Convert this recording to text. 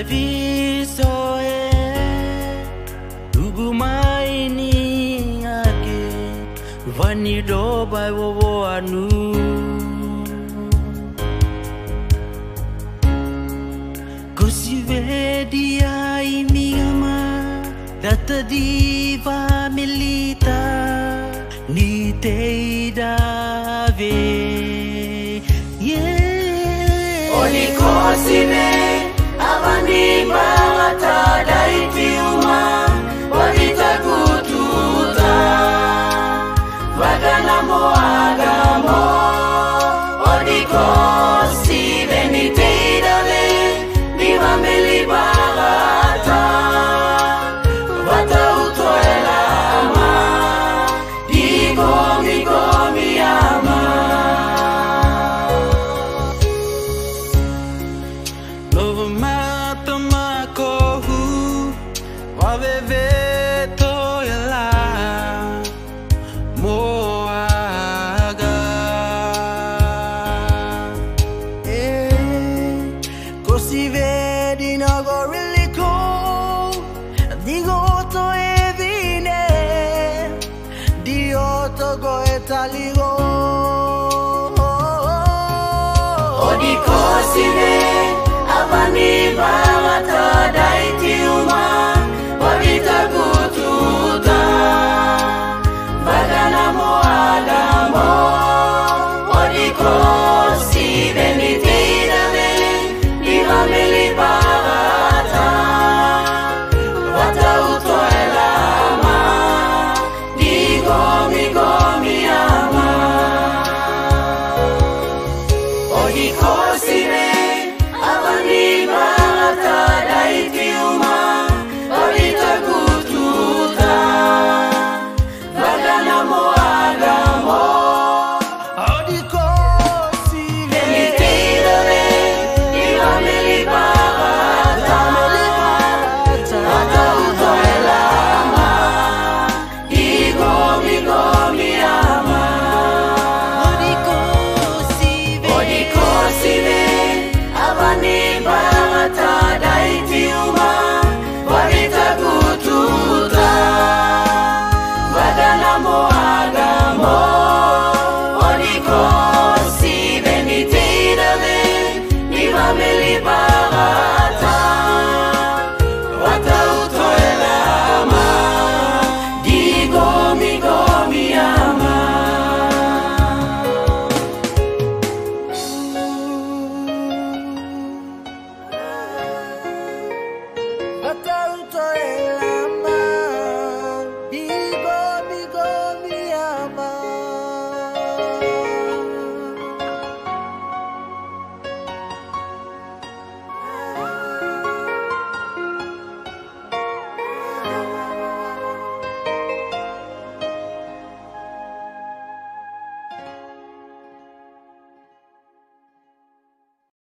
visoe Ugumai ni ake Vani do bai wo anu Kusivedia imigama Data diva milita Ni teida ve Oni kosine Avani balata daitiuma Wadita kututa Vagana moagamo Oni kosine ni teida ve Diva meli balata Vata utoelama Digomi ama Love mata makohu Waveve